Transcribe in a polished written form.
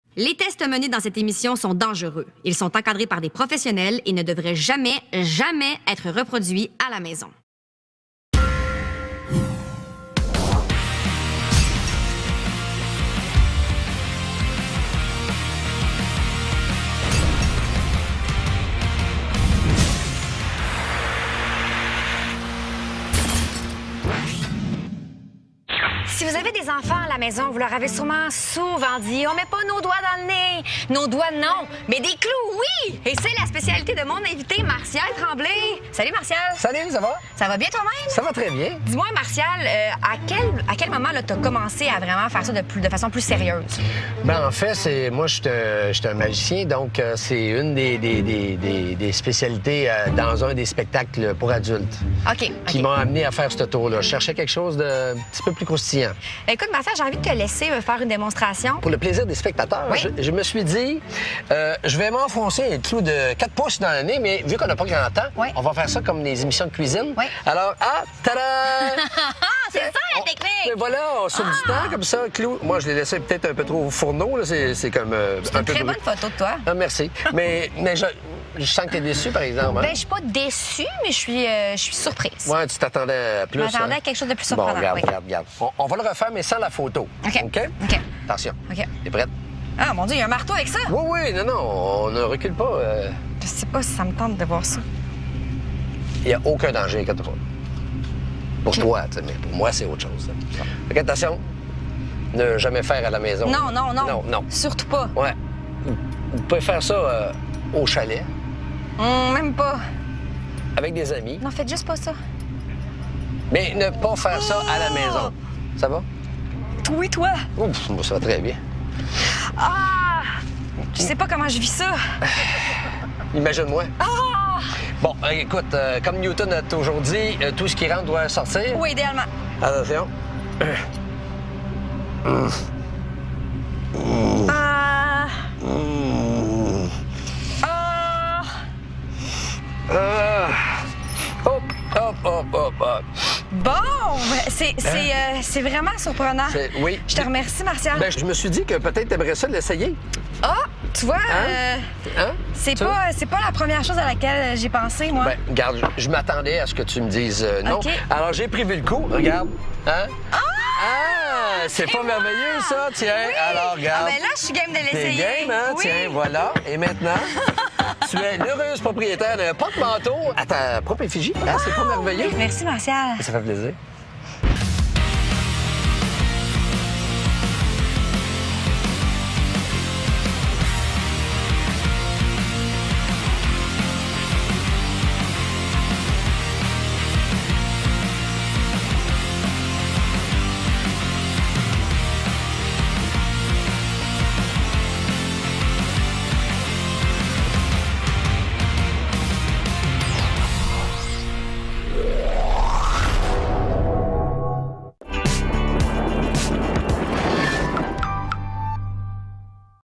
Les tests menés dans cette émission sont dangereux. Ils sont encadrés par des professionnels et ne devraient jamais être reproduits à la maison. Si vous avez des enfants à la maison, vous leur avez souvent dit « On met pas nos doigts dans le nez! » Nos doigts, non, mais des clous, oui! Et c'est la spécialité de mon invité, Martial Tremblay. Salut, Martial! Salut, ça va? Ça va bien toi-même? Ça va très bien. Dis-moi, Martial, à quel moment tu as commencé à vraiment faire ça de façon plus sérieuse? Ben, en fait, moi, je suis un magicien, donc c'est une des spécialités dans un des spectacles pour adultes qui m'ont amené à faire ce tour-là. Je cherchais quelque chose de un petit peu plus croustillant. Écoute, Martial, j'ai envie de te laisser faire une démonstration. Pour le plaisir des spectateurs, oui. je me suis dit, je vais m'enfoncer un clou de 4 pouces dans le nez, mais vu qu'on n'a pas grand temps, oui. on va faire ça comme les émissions de cuisine. Oui. Alors, tada! C'est ça, la technique! Voilà, on sauve du temps comme ça, clou. Moi, je l'ai laissé peut-être un peu trop au fourneau, là. C'est comme c'est une très bonne photo de toi. Ah, merci. mais je sens que tu es déçue, par exemple. Hein? Ben, je suis pas déçue, mais je suis surprise. Ouais, tu t'attendais à plus. Je m'attendais à quelque chose de plus surprenant. Bon, regarde. On va le refaire, mais sans la photo. OK. Attention. OK. T'es prête? Ah, mon Dieu, il y a un marteau avec ça? Oui, non, on ne recule pas. Je sais pas si ça me tente de voir ça. Il n'y a aucun danger, inquiète-toi pas. Pour toi, tu sais, mais pour moi, c'est autre chose. OK, attention. Ne jamais faire à la maison. Non. Surtout pas. Ouais. Vous pouvez faire ça au chalet. Même pas. Avec des amis. Non, faites juste pas ça. Mais ne pas faire ça à la maison. Ça va? Oui, toi. Ouf, ça va très bien. Ah! Je sais pas comment je vis ça. Imagine-moi. Ah! Bon, écoute, comme Newton a toujours dit, tout ce qui rentre doit sortir. Oui, idéalement. Attention. Ah! Hop. Bon! C'est vraiment surprenant. Oui. Je te remercie, Martial. Ben, je me suis dit que peut-être t'aimerais ça l'essayer. Ah! Tu vois, Hein? c'est pas la première chose à laquelle j'ai pensé, moi. Ben, regarde, je m'attendais à ce que tu me dises non. OK. Alors, j'ai prévu le coup. Regarde. Hein? Ah! C'est pas merveilleux, ça? Tiens, Oui. alors, regarde. Ah, ben là, je suis game de l'essayer. T'es game, hein? Oui. Tiens, voilà. Et maintenant, tu es l'heureuse propriétaire d'un porte-manteau à ta propre effigie. Hein? C'est pas merveilleux? Merci, Martial. Ça fait plaisir.